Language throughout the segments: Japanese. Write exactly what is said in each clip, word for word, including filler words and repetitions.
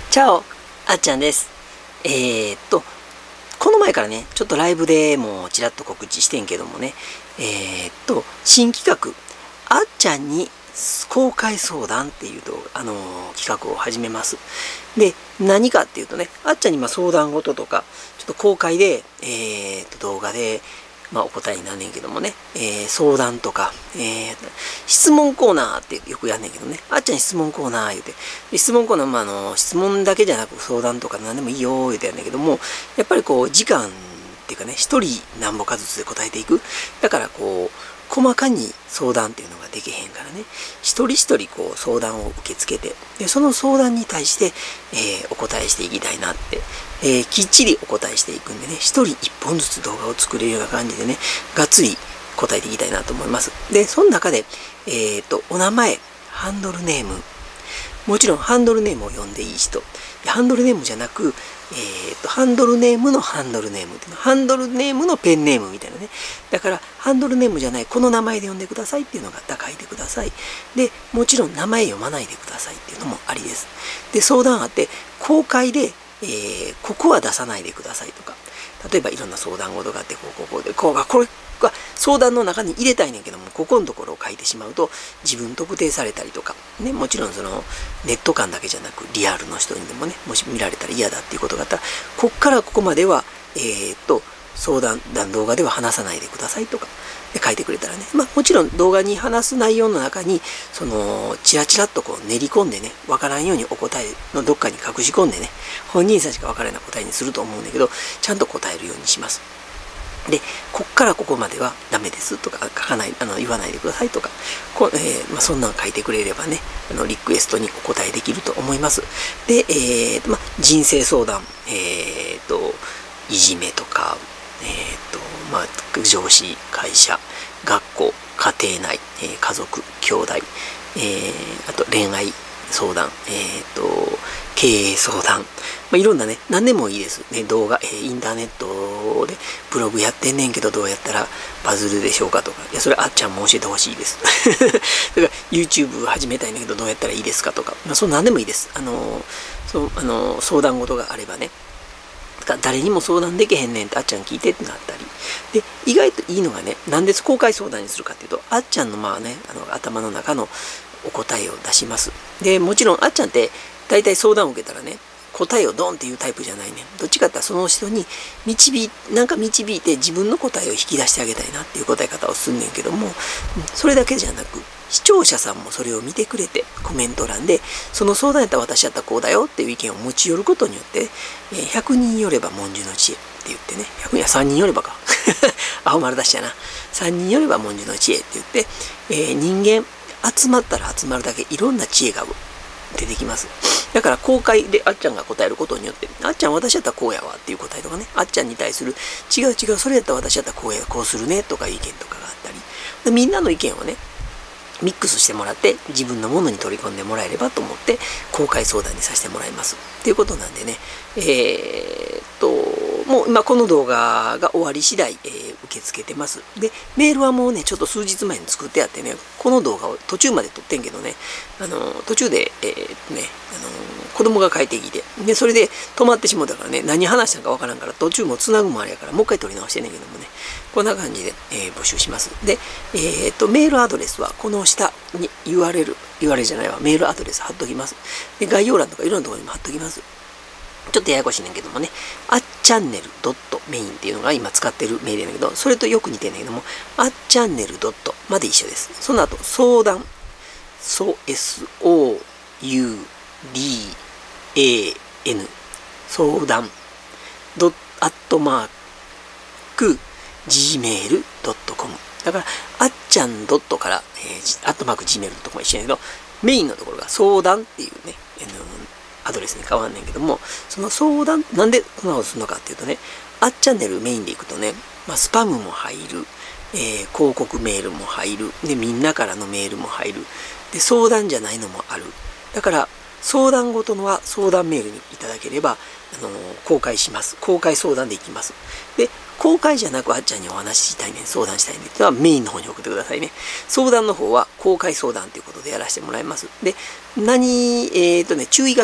チャオ、あっちゃんです。えー、っと、この前からね、ちょっとライブでもちらっと告知してんけどもね、えー、っと、新企画、あっちゃんに公開相談っていう動画、あのー企画を始めます。で、何かっていうとね、あっちゃんにまあ相談事とか、ちょっと公開で、えー、っと、動画で、まあ、お答えになんねんけどもね、えー、相談とか、えー、質問コーナーってよくやんねんけどね、あっちゃん質問コーナー言うて、で質問コーナー、まあ、あの、質問だけじゃなく相談とか何でもいいよ言うてやんねんけども、やっぱりこう、時間っていうかね、一人何ぼかずつで答えていく。だからこう、細かに相談っていうのができへんからね、一人一人こう相談を受け付けて、でその相談に対して、えー、お答えしていきたいなって、えー、きっちりお答えしていくんでね、一人一本ずつ動画を作れるような感じでね、がっつり答えていきたいなと思います。で、その中で、えっと、お名前、ハンドルネーム、もちろんハンドルネームを呼んでいい人、ハンドルネームじゃなく、えっと、ハンドルネームのハンドルネームっていうの、ハンドルネームのペンネームみたいなね。だから、ハンドルネームじゃない、この名前で呼んでくださいっていうのがあったら書いてください。で、もちろん名前読まないでくださいっていうのもありです。で、相談あって、公開で、えー、ここは出さないでくださいとか、例えばいろんな相談事があって、こう、こう、こうで、こうが、これが相談の中に入れたいねんけども、ここのところを書いてしまうと、自分特定されたりとか、ね、もちろんその、ネット間だけじゃなく、リアルの人にでもね、もし見られたら嫌だっていうことがあったら、こっからここまでは、えー、っと、相談、動画では話さないでくださいとか、で書いてくれたらね、まあもちろん動画に話す内容の中に、その、チラチラっとこう練り込んでね、わからんようにお答えのどっかに隠し込んでね、本人さんしかわからない答えにすると思うんだけど、ちゃんと答えるようにします。で、こっからここまではダメですとか書かない、あの、言わないでくださいとか、こえーまあ、そんなん書いてくれればね、あの、リクエストにお答えできると思います。で、えーまあ、人生相談、えーと、いじめとか、えーと、まあ、上司、会社、学校、家庭内、えー、家族、兄弟、えー、あと恋愛相談、えーと、経営相談、まあ、いろんなね、何でもいいです。ね、動画、えー、インターネットでブログやってんねんけど、どうやったらバズるでしょうかとか、いや、それあっちゃんも教えてほしいです。だから YouTube 始めたいんだけど、どうやったらいいですかとか、まあ、そう何でもいいです。あのー、そう、あのー、相談事があればね、誰にも相談できへんねんってあっちゃん聞いてってなったり。で、意外といいのがね、なんで公開相談にするかっていうと、あっちゃんのまあね、あの、頭の中のお答えを出します。で、もちろんあっちゃんって大体相談を受けたらね、答えをドンっていうタイプじゃないね。どっちかってその人に導い、なんか導いて自分の答えを引き出してあげたいなっていう答え方をすんねんけども、それだけじゃなく、視聴者さんもそれを見てくれて、コメント欄で、その相談やったら私やったらこうだよっていう意見を持ち寄ることによって、ひゃくにんよれば文殊の知恵って言ってね、ひゃくにんやさんにんよればか。青丸出しやな。さんにんよれば文殊の知恵って言って、えー、人間集まったら集まるだけいろんな知恵が出てきます。だから公開であっちゃんが答えることによって、あっちゃん私やったらこうやわっていう答えとかね、あっちゃんに対する違う違うそれやったら私やったらこうや、こうするねとか意見とかがあったり、でみんなの意見をね、ミックスしてもらって自分のものに取り込んでもらえればと思って公開相談にさせてもらいますっていうことなんでね、えー、っともう今この動画が終わり次第、えー、受け付けてます。でメールはもうねちょっと数日前に作ってあってね、この動画を途中まで撮ってんけどね、あの途中で、えー、ねあの子供が帰ってきて、でそれで止まってしもうたからね、何話したんかわからんから途中もつなぐもあれやからもう一回撮り直してんねんけどもね、こんな感じで、えー、募集します。で、えー、っとメールアドレスはこの下に ユーアールエル、ユーアールエル じゃないわ、メールアドレス貼っときます。で、概要欄とかいろんなところにも貼っときます。ちょっとややこしいねんけどもね、あっチャンネルドットメインっていうのが今使ってるメールやねんけど、それとよく似てんねんけども、あっチャンネルドットまで一緒です。その後、相談、ソ、エス、オー、ユー、ディー、エー、エヌ、相談、ドット、アットマーク、ジーメールドットコム。だから、あっちゃんドットから、えー、アットマーク ジーメールドットコム 一緒やけど、メインのところが相談っていうね、えー、アドレスに変わんねんけども、その相談、なんでこんなことするのかっていうとね、あっチャンネルメインでいくとね、まあ、スパムも入る、えー、広告メールも入る、で、みんなからのメールも入る、で、相談じゃないのもある。だから、相談ごとのは相談メールにいただければ、あのー、公開します。公開相談でいきます。で、公開じゃなくあっちゃんにお話ししたいねん、相談したいねんっていうのはメインの方に送ってくださいね。相談の方は公開相談ということでやらせてもらいます。で、何、えっとね、注意書き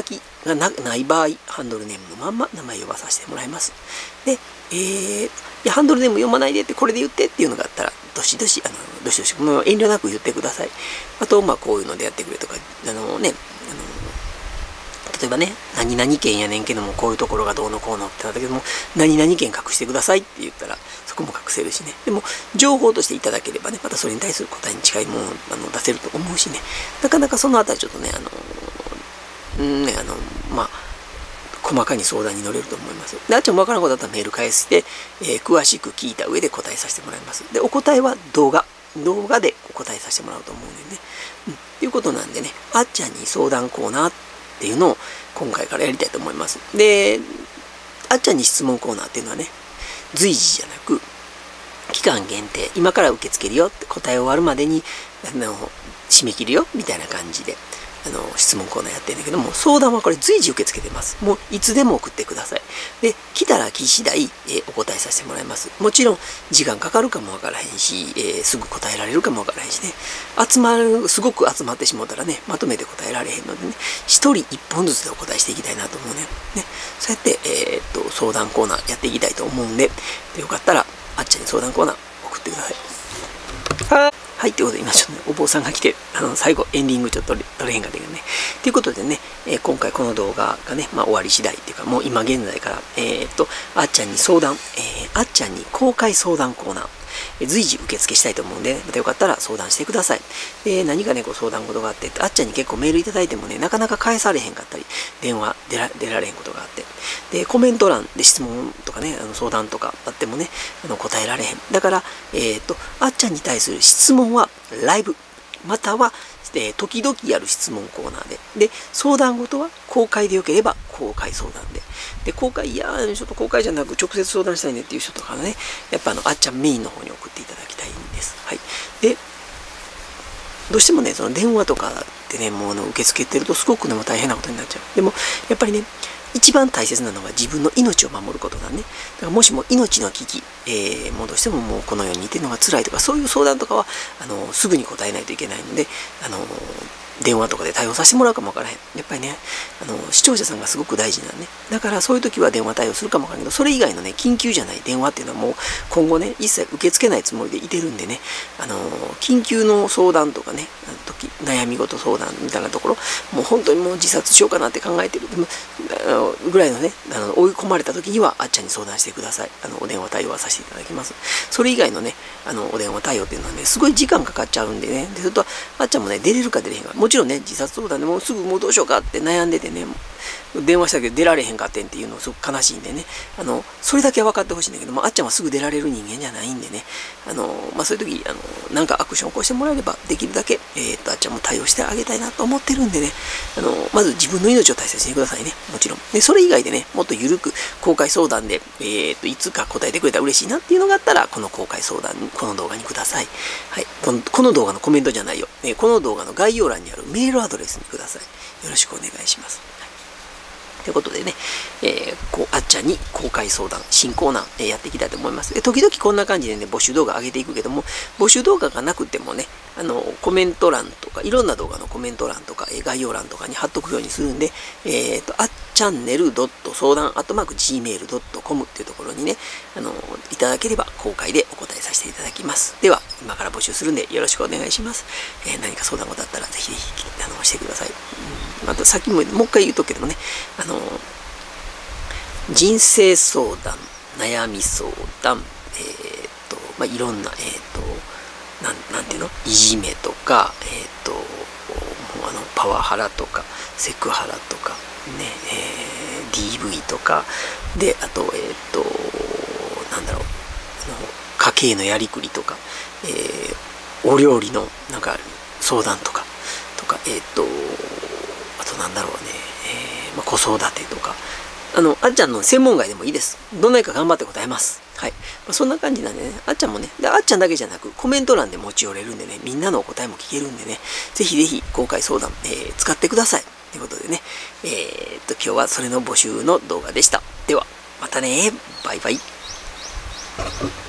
が な, ない場合、ハンドルネームのまんま名前呼ばさせてもらいます。で、えー、いや、ハンドルネーム読まないでって、これで言ってっていうのがあったら、どしどし、あの、どしどし、もう遠慮なく言ってください。あと、まあ、こういうのでやってくれとか、あのね、あの、例えばね、何々県やねんけども、こういうところがどうのこうのってなったけども、何々県隠してくださいって言ったら、そこも隠せるしね。でも、情報としていただければね、またそれに対する答えに近いものをあの出せると思うしね、なかなかそのあたりちょっとね、あの、うんね、あの、まあ、細かに相談に乗れると思います。で、あっちゃんもわからんことだったらメール返して、えー、詳しく聞いた上で答えさせてもらいます。で、お答えは動画。動画でお答えさせてもらうと思うんでね。うん。っていうことなんでね、あっちゃんに相談コーナーっていうのを今回からやりたいと思います。で、あっちゃんに質問コーナーっていうのはね、随時じゃなく、期間限定、今から受け付けるよって答え終わるまでに、あの、締め切るよみたいな感じで。あの質問コーナーやってるんだけども、相談はこれ随時受け付けてます。もういつでも送ってください。で、来たら来次第、えー、お答えさせてもらいます。もちろん、時間かかるかもわからへんし、えー、すぐ答えられるかもわからへんしね。集まる、すごく集まってしまったらね、まとめて答えられへんのでね、一人一本ずつでお答えしていきたいなと思うね。ね、そうやって、えー、っと、相談コーナーやっていきたいと思うんで、でよかったら、あっちゃんに相談コーナー送ってください。はい。はい、ということで、今ちょっとね、お坊さんが来て、あの、最後、エンディングちょっと取れへんかったけどね。ということでね、えー、今回この動画がね、まあ終わり次第っていうか、もう今現在から、えー、っと、あっちゃんに相談、えー、あっちゃんに公開相談コーナー、えー、随時受付したいと思うんで、またよかったら相談してください。で、何かね、ご相談事があって、あっちゃんに結構メールいただいてもね、なかなか返されへんかったり、電話出ら出られへんことがあって、で、コメント欄で質問とかね、あの相談とかあってもね、あの答えられへん。だから、えー、っと、あっちゃんに対する質問はライブ、または、えー、時々やる質問コーナーで、で、相談事は公開でよければ公開相談で、で、公開、いやー、ちょっと公開じゃなく直接相談したいねっていう人とかはね、やっぱあの、あっちゃんメインの方に送っていただきたいんです。はい。で、どうしてもね、その電話とかでね、もうあの受け付けてるとすごくね、もう大変なことになっちゃう。でも、やっぱりね、一番大切なのは自分の命を守ることだね。だからもしも命の危機、えー、もうどうしてももうこの世にいてるのが辛いとか、そういう相談とかは、あの、すぐに答えないといけないので、あの、電話とかで対応させてもらうかもわからへん。やっぱりね、あの、視聴者さんがすごく大事なんね。だからそういう時は電話対応するかもわからんけど、それ以外のね、緊急じゃない電話っていうのはもう今後ね、一切受け付けないつもりでいてるんでね、あの、緊急の相談とかね、あの時、悩み事相談みたいなところ、もう本当にもう自殺しようかなって考えてる。でもあのぐらいのね、あの追い込まれた時には、あっちゃんに相談してください。あの、お電話対応はさせていただきます。それ以外のね、あの、お電話対応っていうのはね、すごい時間かかっちゃうんでね、で、それと、あっちゃんもね、出れるか出れへんか。もちろんね、自殺相談でもうすぐもうどうしようかって悩んでてね、電話したけど出られへんかってんっていうのすごく悲しいんでね、あの、それだけは分かってほしいんだけども、あっちゃんはすぐ出られる人間じゃないんでね、あの、まあ、そういう時、あの、なんかアクションを起こしてもらえれば、できるだけ、えー、っと、あっちゃんも対応してあげたいなと思ってるんでね、あの、まず自分の命を大切にしてくださいね、もちろん。で、それ以外でね、もっと緩く公開相談で、えー、っと、いつか答えてくれたら嬉しいなっていうのがあったら、この公開相談に、この動画にください。はい。この、この動画のコメントじゃないよ。えー、この動画の概要欄にあるメールアドレスにください。よろしくお願いします。ということでね、えー、こう、あっちゃんに公開相談、新コーナー、えー、やっていきたいと思います。で、時々こんな感じでね、募集動画上げていくけども、募集動画がなくてもね、あの、コメント欄とか、いろんな動画のコメント欄とか、えー、概要欄とかに貼っとくようにするんで、えっと、あっチャンネル相談アットマーク ジーメールドットコム っていうところにね、あの、いただければ公開でお答えさせていただきます。では、今から募集するんでよろしくお願いします。えー、何か相談事あったらぜひぜひ、あの、してください。うん、あと、さっきも、もう一回言うとくけどもね、あの、人生相談、悩み相談、えー、っと、まあ、いろんな、えー、っと、なん、なんていうのいじめとか、えー、っと、もうあの、パワハラとか、セクハラとか、ね、えー、ディーブイ とか、で、あと、えー、っと、なんだろう、あの、家計のやりくりとか、えー、お料理の、なんか、相談とか、とか、えー、っと、あとなんだろうね、えー、まあ、子育てとか、あの、あっちゃんの専門外でもいいです。どんなか頑張って答えます。はい。まあ、そんな感じなんでね、あっちゃんもね、で、あっちゃんだけじゃなく、コメント欄で持ち寄れるんでね、みんなのお答えも聞けるんでね、ぜひぜひ公開相談、えー、使ってください。ということでね、えー、っと、今日はそれの募集の動画でした。では、またね、バイバイ。